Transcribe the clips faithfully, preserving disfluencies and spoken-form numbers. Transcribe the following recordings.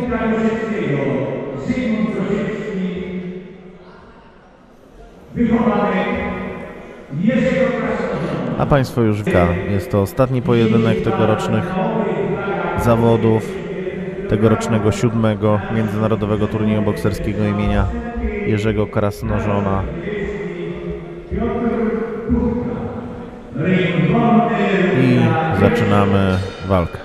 A Państwo już wiecie, jest to ostatni pojedynek tegorocznych zawodów, tegorocznego siódmego międzynarodowego turnieju bokserskiego imienia Jerzego Krasnożona. I zaczynamy walkę.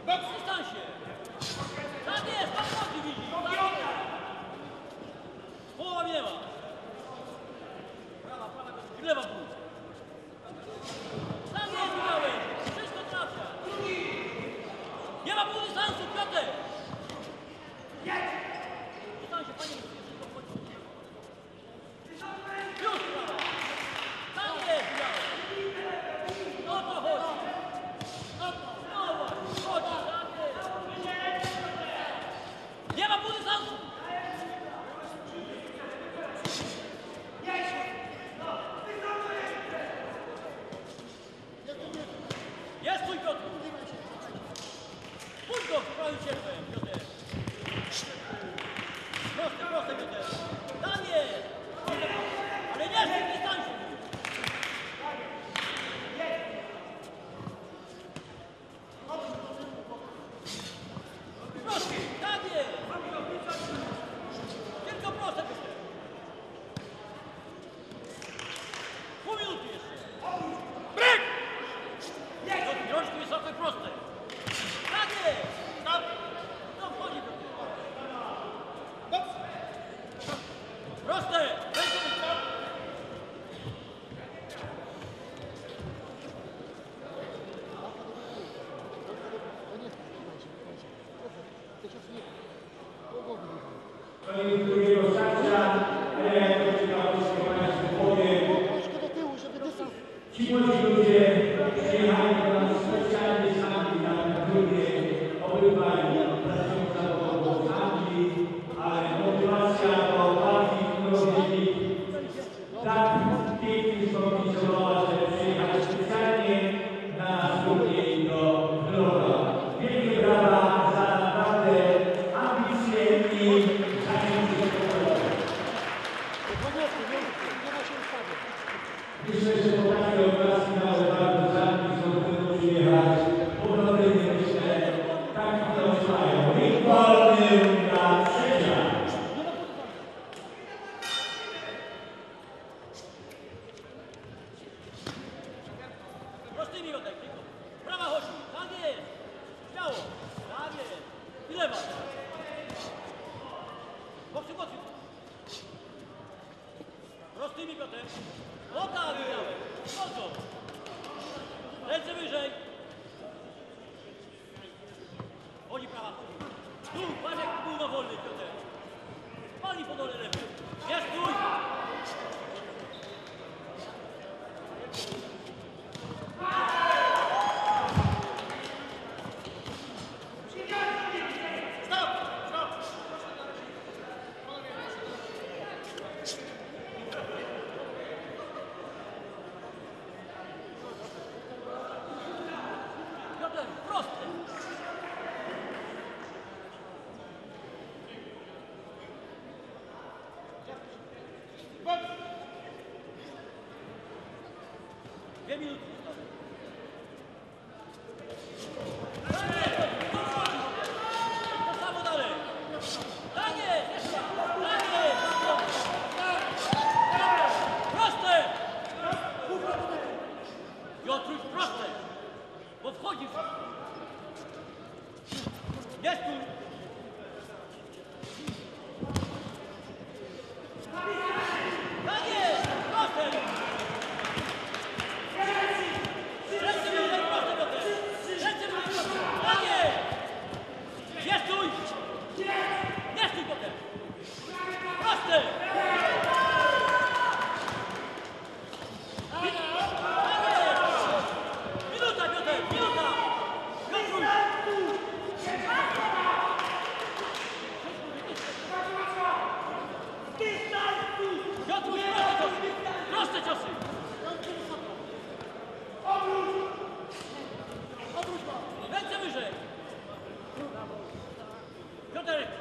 W dystansie. Tak jest, pan nogi widzi. Połowa minęła. Prawa, prawa, lewa pół. Tak jest, widziałem. Wszystko trafia. Nie ma pół dystansu, Piotr. W dystansie, panie, wszystko wchodzi. Już prawa. Tak jest, widziałem. O to chodzi. O to, no właśnie, chodzi, tak jest. Nie ma pół dystansu. Jest twój Piotr! Pójdź go w prawym cierpem, Piotr! Proste, proste, Piotr! Tam jest! Ale nie, że nie tańczy! Proste, tak jest! Tylko proste, Piotr! Pół minuty jeszcze! Bryk! Rączki wysoko i proste. Tak jest! Stop! No wchodzi do tego. Proste! Ręce wysoko! Ci młodzi ludzie przyjechali do nas specjalnie sami na Górnie, obywali, pracują zawodowo w Anglii, ale motywacja do walki, którą mieli, tak pięknie zorganizowała, że przyjechali specjalnie na Górnie i do Wrocławia. Wielkie brawa za naprawdę ambicje i zachęty do pokoju. Myślę, że po takiej okazji nawet bardzo żadnych są przyjechać. Podobnie myślę, taki ktoś mają. Ring wolny na trzecia. Prostymi oddech, tylko. Prawa chodzi. Tak jest. Śmiało. Tak jest. I lewa. Boksy, boksy. Prostymi, Piotr. O tak, widziałem. Mocno. Ręce wyżej. Chodzi prawa. Tu, patrz jak był na wolny, Piotr. Pali po dole lewy. Jest tu. Stop! Stop! Piotr, prosty! Dwie minuty. To samo dalej. Tak jest, jeszcze raz. Tak jest. Proste! Piotruś, proste! Bo wchodzi w... Jest tu! Tak jest! Proste! Ręce wyżej, proste, Piotr! Ręce wyżej, proste! Tak jest! Jest tu! Jest tu, Piotr! Proste! Minuta, Piotr! Minuta! Piotruś! Piotruś, proste ciosy! Proste ciosy! Ręce wyżej! Piotr,